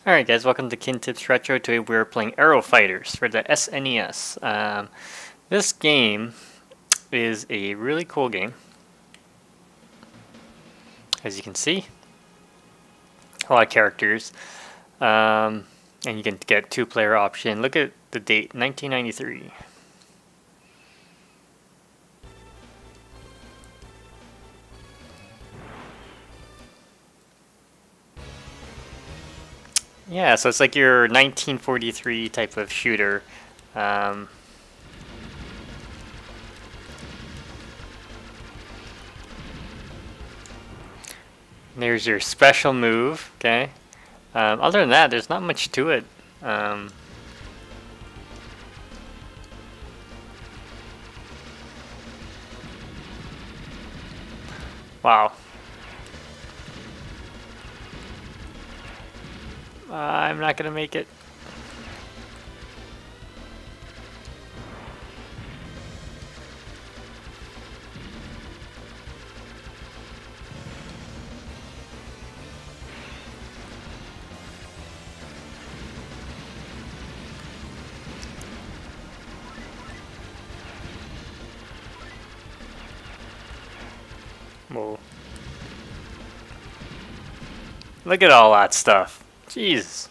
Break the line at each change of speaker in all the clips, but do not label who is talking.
Alright guys, welcome to Kintips Retro. Today we're playing Aero Fighters for the SNES. This game is a really cool game. As you can see, a lot of characters. And you can get two-player option. Look at the date, 1993. Yeah, so it's like your 1943 type of shooter. There's your special move, okay? Other than that, there's not much to it. Wow. I'm not gonna make it. Whoa. Look at all that stuff. Jesus.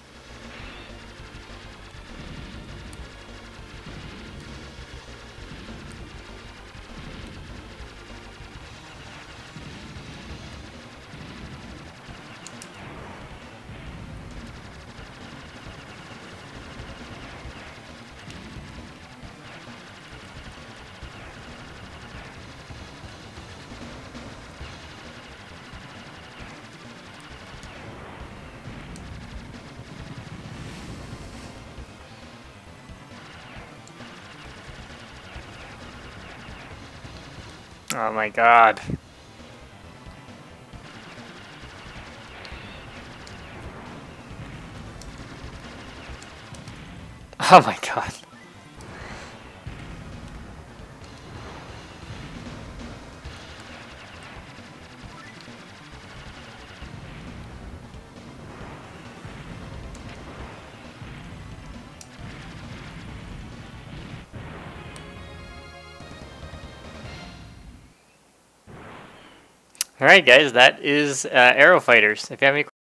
Oh my god. Oh my god. Alright guys, that is Aero Fighters. If you have any